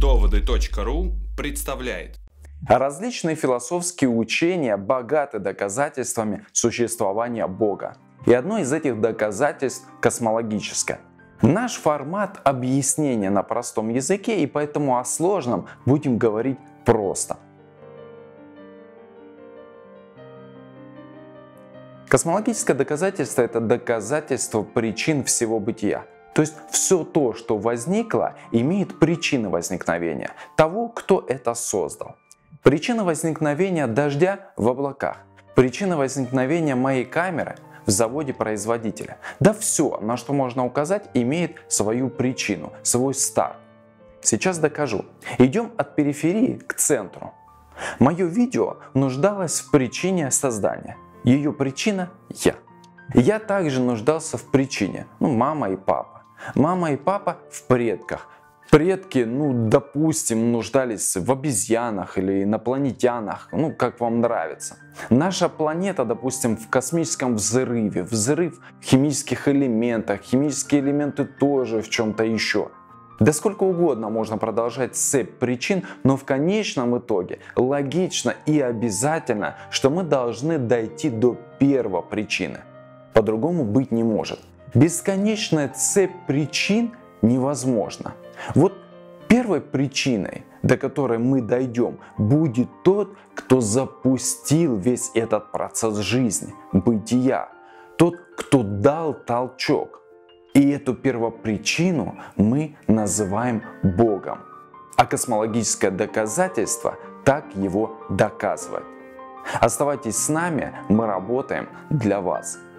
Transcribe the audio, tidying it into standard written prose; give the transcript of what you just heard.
Доводы.ру представляет. Различные философские учения богаты доказательствами существования Бога. И одно из этих доказательств космологическое. Наш формат объяснения на простом языке, и поэтому о сложном будем говорить просто. Космологическое доказательство – это доказательство причин всего бытия. То есть все то, что возникло, имеет причины возникновения того, кто это создал. Причина возникновения дождя в облаках, причина возникновения моей камеры в заводе производителя. Да все, на что можно указать, имеет свою причину, свой старт. Сейчас докажу. Идем от периферии к центру. Мое видео нуждалось в причине создания. Ее причина – я. Я также нуждался в причине, мама и папа. Мама и папа в предках. Предки, допустим, нуждались в обезьянах или инопланетянах, как вам нравится. Наша планета, допустим, в космическом взрыве, взрыв в химических элементах, химические элементы тоже в чем-то еще. Да сколько угодно можно продолжать цепь причин, но в конечном итоге логично и обязательно, что мы должны дойти до первопричины. По-другому быть не может. Бесконечная цепь причин невозможна. Вот первой причиной, до которой мы дойдем, будет тот, кто запустил весь этот процесс жизни, бытия. Тот, кто дал толчок. И эту первопричину мы называем Богом. А космологическое доказательство так его доказывает. Оставайтесь с нами, мы работаем для вас.